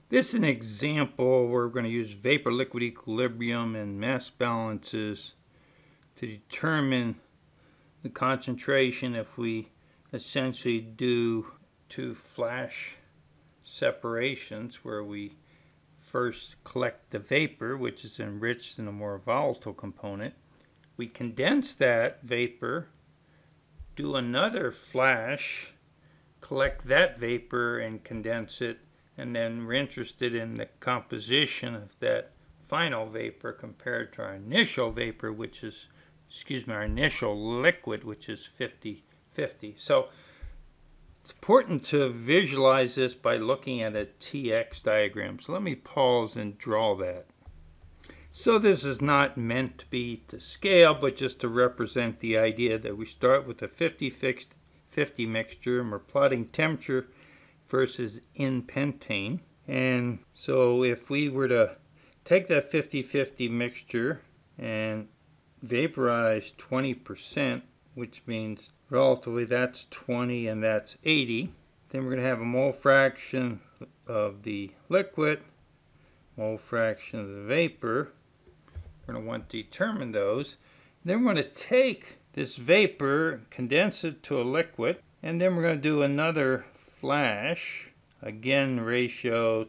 This is an example where we're going to use vapor-liquid equilibrium and mass balances to determine the concentration if we essentially do two flash separations where we first collect the vapor, which is enriched in a more volatile component. We condense that vapor, do another flash, collect that vapor and condense it, and then we're interested in the composition of that final vapor compared to our initial vapor, which is, our initial liquid, which is 50-50. So it's important to visualize this by looking at a TX diagram. So let me pause and draw that. So this is not meant to be to scale, but just to represent the idea that we start with a 50-50 mixture and we're plotting temperature versus in pentane. And so if we were to take that 50-50 mixture and vaporize 20%, which means relatively that's 20 and that's 80, then we're going to have a mole fraction of the liquid, mole fraction of the vapor. We're going to want to determine those. Then we're going to take this vapor, condense it to a liquid, and then we're going to do another flash, again ratio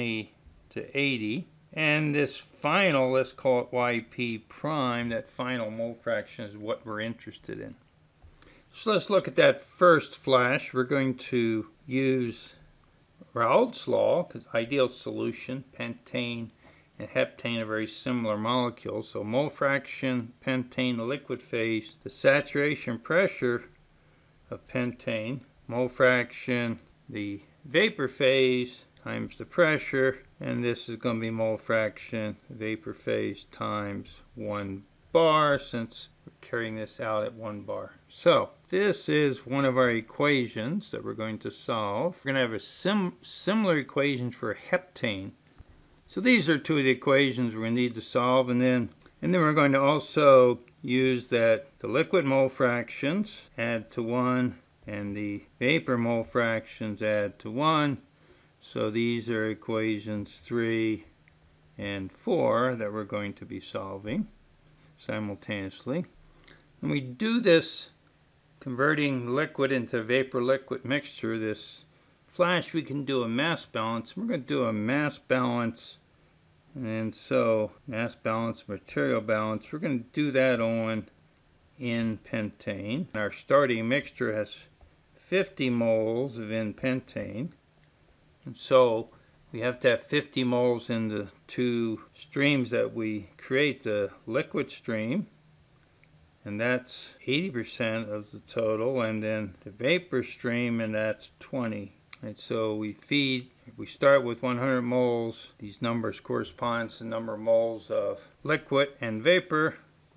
20-80, and this final, let's call it YP prime, that final mole fraction is what we're interested in. So let's look at that first flash. We're going to use Raoult's law, because ideal solution, pentane and heptane are very similar molecules. So mole fraction, pentane, liquid phase, the saturation pressure of pentane, mole fraction, the vapor phase times the pressure, and this is going to be mole fraction vapor phase times 1 bar, since we're carrying this out at 1 bar. So this is one of our equations that we're going to solve. We're going to have a similar equation for heptane. So these are two of the equations we're going to need to solve, and then we're going to also use that the liquid mole fractions add to 1 and the vapor mole fractions add to 1. So these are equations 3 and 4 that we're going to be solving simultaneously. And we do this converting liquid into vapor-liquid mixture. This flash, we can do a mass balance. We're going to do a mass balance, and so mass balance, material balance, we're going to do that on in pentane. Our starting mixture has 50 moles of in pentane, and so we have to have 50 moles in the two streams that we create, the liquid stream, and that's 80% of the total, and then the vapor stream, and that's 20. And so we start with 100 moles. These numbers correspond to the number of moles of liquid and vapor,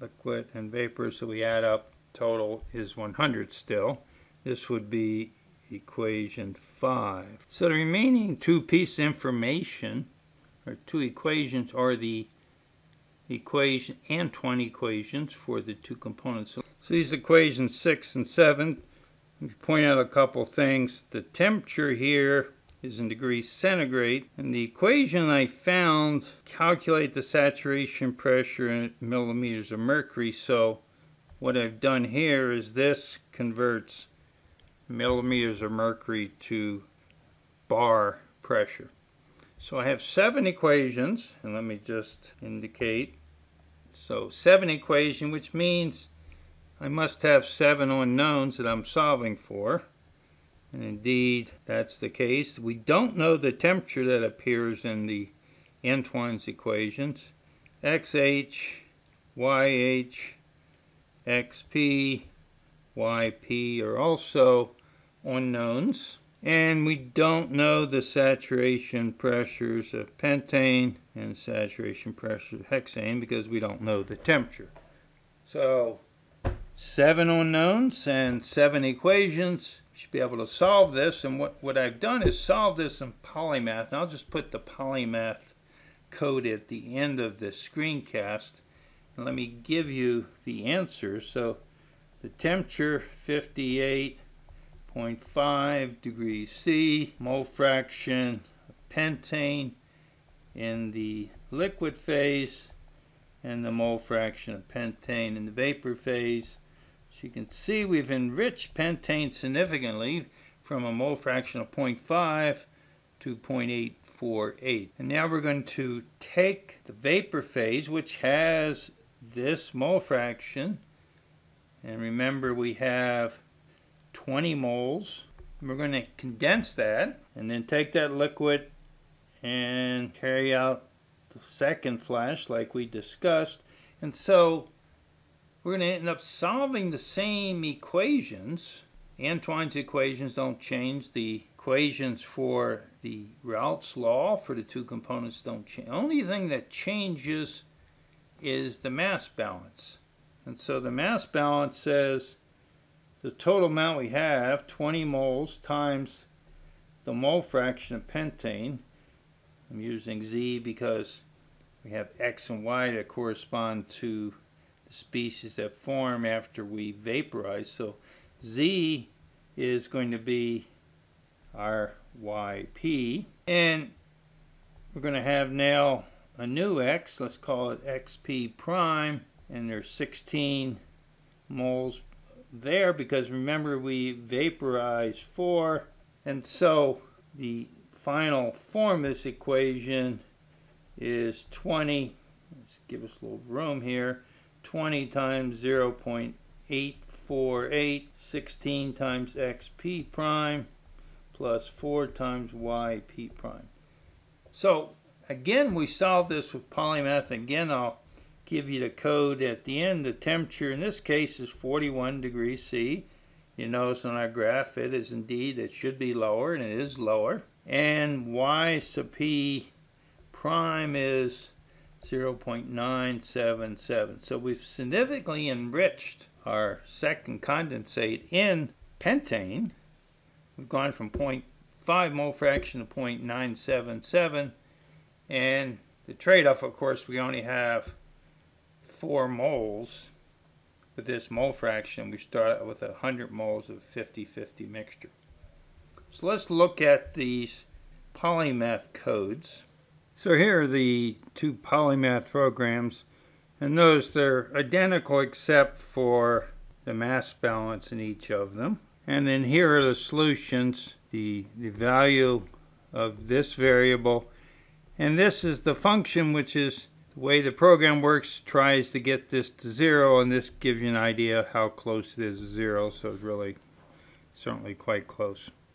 so we add up, total is 100 still. This would be equation 5. So the remaining two pieces of information, or two equations, are the equation and 20 equations for the two components. So these equations 6 and 7, let me point out a couple things. The temperature here is in degrees centigrade, and the equation I found calculate the saturation pressure in millimeters of mercury. So what I've done here is this converts millimeters of mercury to bar pressure. So I have 7 equations, and let me just indicate. So 7 equations, which means I must have 7 unknowns that I'm solving for. And indeed, that's the case. We don't know the temperature that appears in the Antoine's equations. XH, YH, XP, YP are also unknowns. And we don't know the saturation pressures of pentane and saturation pressure of hexane because we don't know the temperature. So 7 unknowns and 7 equations. You should be able to solve this. And what I've done is solve this in polymath. And I'll just put the polymath code at the end of the screencast. And let me give you the answers. So the temperature, 58.5 degrees C, mole fraction of pentane in the liquid phase and the mole fraction of pentane in the vapor phase. So you can see we've enriched pentane significantly from a mole fraction of 0.5 to 0.848. And now we're going to take the vapor phase, which has this mole fraction, and remember we have 20 moles. We're going to condense that and then take that liquid and carry out the second flash like we discussed. And so we're going to end up solving the same equations. Antoine's equations don't change. The equations for the Raoult's law for the two components don't change. The only thing that changes is the mass balance. And so the mass balance says the total amount we have, 20 moles times the mole fraction of pentane. I'm using Z because we have X and Y that correspond to the species that form after we vaporize. So Z is going to be our YP. And we're going to have now a new X. Let's call it XP prime. And there's 16 moles there because remember we vaporized 4. And so the final form of this equation is 20. Let's give us a little room here. 20 times 0.848, 16 times XP prime, plus 4 times YP prime. So again, we solve this with polymath. Again, I'll give you the code at the end. The temperature in this case is 41 degrees C. You notice on our graph it is indeed, it should be lower, and it is lower. And Y sub P prime is 0.977. So we've significantly enriched our second condensate in pentane. We've gone from 0.5 mole fraction to 0.977. And the trade-off, of course, we only have 4 moles with this mole fraction. We start out with 100 moles of 50-50 mixture. So let's look at these polymath codes. So here are the two polymath programs, and notice they're identical except for the mass balance in each of them. And then here are the solutions, the value of this variable, and this is the function, which is the way the program works, tries to get this to 0, and this gives you an idea how close it is to 0, so it's really certainly quite close.